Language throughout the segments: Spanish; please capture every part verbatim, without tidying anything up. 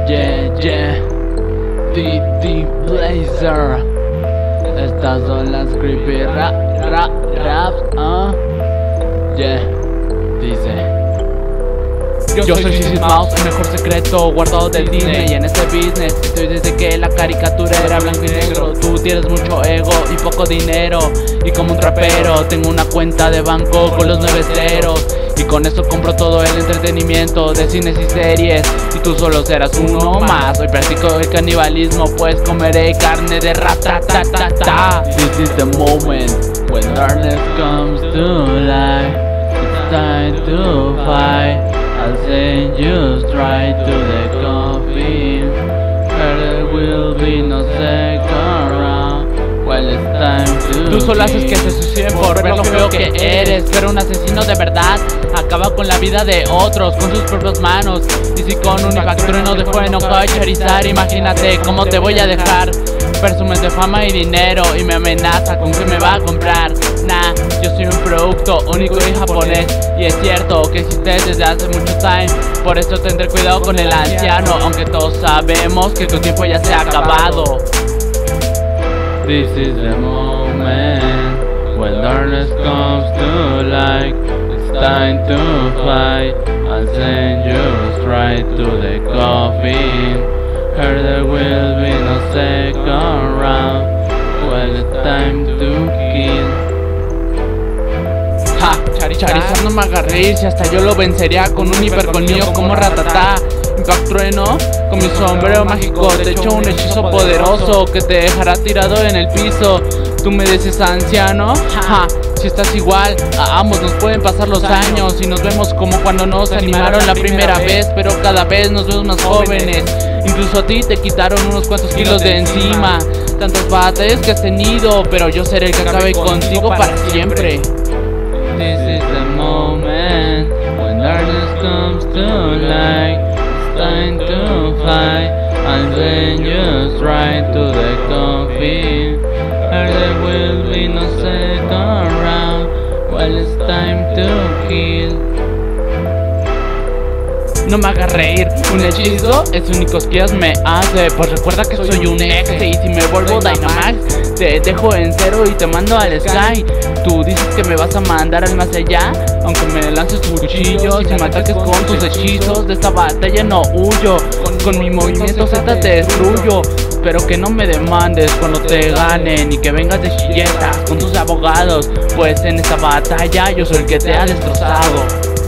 Yeah, yeah, D D Blazer. Estas son las creepy rap, rap, raps, ah, uh. Yeah, dice. Yo, Yo soy Suicide Mouse, el mejor secreto guardado del Disney. Y en este business estoy desde que la caricatura era blanco y negro. Tú tienes mucho ego y poco dinero, y como un trapero tengo una cuenta de banco con los nueve ceros. Y con esto compro todo el entretenimiento de cines y series, y tú solo serás uno más. Hoy practico el canibalismo, pues comeré carne de ratatatata. This is the moment when darkness comes to life. It's time to fight. I'll send you straight to the coffin. There will be no second round. Well, it's time to. Tú solo haces que se suiciden por ver lo feo que eres, pero un asesino de verdad acaba con la vida de otros con sus propias manos. Y si con un impactrueno de fuego no puedo charizar, imagínate cómo te voy a dejar. Presumes de fama y dinero y me amenaza con que me va a comprar. Nah, yo soy un producto único y japonés, y es cierto que existe desde hace mucho time. Por eso tendré cuidado con el anciano, aunque todos sabemos que tu tiempo ya se ha acabado. This is the moment when darkness comes to light. It's time to fight. I'll send you straight to the coffin. Here there will be no second round. Well, it's time to kill. Ja, Charizard no me agarré, si hasta yo lo vencería con un hipercolmillo como Ratatá. Impactrueno con mi sombrero mágico, te echo un hechizo poderoso que te dejará tirado en el piso. Tú me dices anciano, ja, si estás igual, a ambos nos pueden pasar los años y nos vemos como cuando nos animaron la primera vez, pero cada vez nos vemos más jóvenes. Incluso a ti te quitaron unos cuantos kilos de encima. Tantas batallas que has tenido, pero yo seré el que acabe contigo para siempre. This is the moment when darkness comes to light. It's time to fight. I'll send you straight to the coffin. There will be no second round. Well, it's time to kill. No me hagas reír, un hechizo es único que me hace. Pues recuerda que soy un ex, y si me vuelvo Dynamax te dejo en cero y te mando al Sky. Tú dices que me vas a mandar al más allá, aunque me lances cuchillos y me ataques con tus hechizos. De esta batalla no huyo, con, con mi movimiento Z te destruyo. Espero que no me demandes cuando te ganen y que vengas de chilletas con tus abogados, pues en esta batalla yo soy el que te ha destrozado.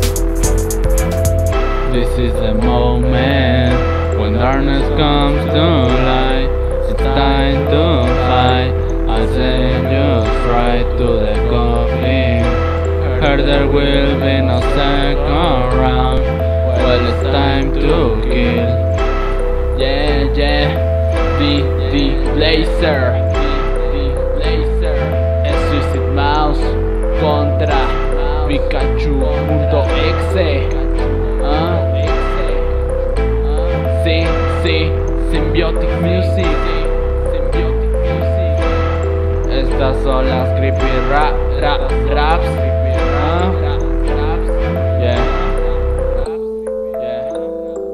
This is the moment when darkness comes to light. It's time to fight. I'll send you straight to the coffin. Here there will be no second round. Well, it's time to kill. Yeah, yeah, D D Blazer. Es Suicide Mouse contra Pikachu.exe. Ah, sí, sí, Symbiotic Music. Estas son las creepy rap, rap, raps. Ah, yeah, yeah.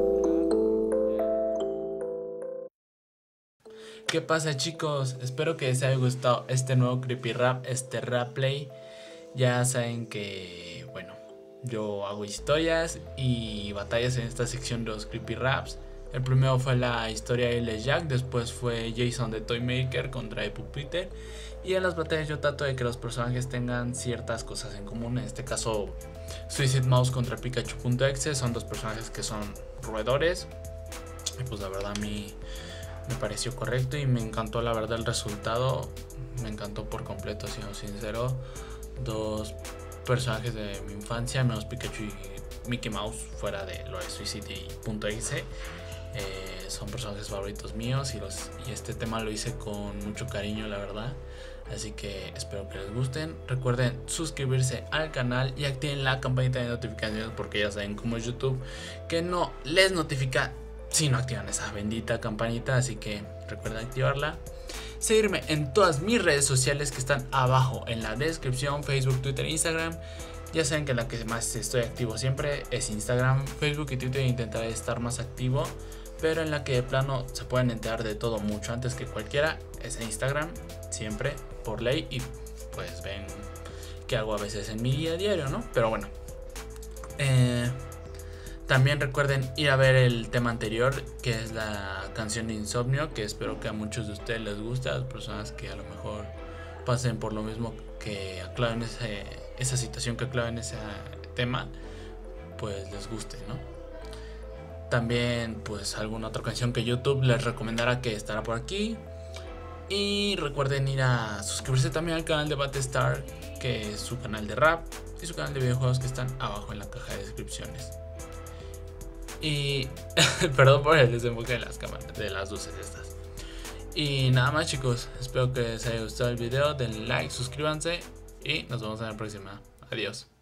¿Qué pasa, chicos? Espero que les haya gustado este nuevo creepy rap, este rap play. Ya saben que, bueno, yo hago historias y batallas en esta sección de los creepy raps. El primero fue la historia de L Jack, después fue Jason the Toymaker contra Epu Peter. Y en las batallas yo trato de que los personajes tengan ciertas cosas en común. En este caso, Suicide Mouse contra Pikachu.exe son dos personajes que son roedores. Y pues la verdad a mí me pareció correcto y me encantó la verdad el resultado. Me encantó por completo, siendo sincero. Dos personajes de mi infancia, menos Pikachu y Mickey Mouse, fuera de lo de Suicide.exe. Eh, son personajes favoritos míos y, los, y este tema lo hice con mucho cariño, la verdad. Así que espero que les gusten. Recuerden suscribirse al canal y activen la campanita de notificaciones, porque ya saben cómo es YouTube, que no les notifica si no activan esa bendita campanita. Así que recuerden activarla. Seguirme en todas mis redes sociales que están abajo en la descripción: Facebook, Twitter e Instagram. Ya saben que la que más estoy activo siempre es Instagram. Facebook y Twitter intentaré estar más activo, pero en la que de plano se pueden enterar de todo mucho antes que cualquiera es en Instagram, siempre por ley, y pues ven que hago a veces en mi día a diario, ¿no? Pero bueno, eh, también recuerden ir a ver el tema anterior, que es la canción de Insomnio, que espero que a muchos de ustedes les guste, a las personas que a lo mejor pasen por lo mismo que a Claudio en ese, esa situación que Claudio en ese tema, pues les guste, ¿no? También pues alguna otra canción que YouTube les recomendará, que estará por aquí. Y recuerden ir a suscribirse también al canal de Batestar, que es su canal de rap, y su canal de videojuegos, que están abajo en la caja de descripciones. Y perdón por el desenfoque de las cámaras, de las luces estas. Y nada más, chicos, espero que les haya gustado el video. Denle like, suscríbanse y nos vemos en la próxima. Adiós.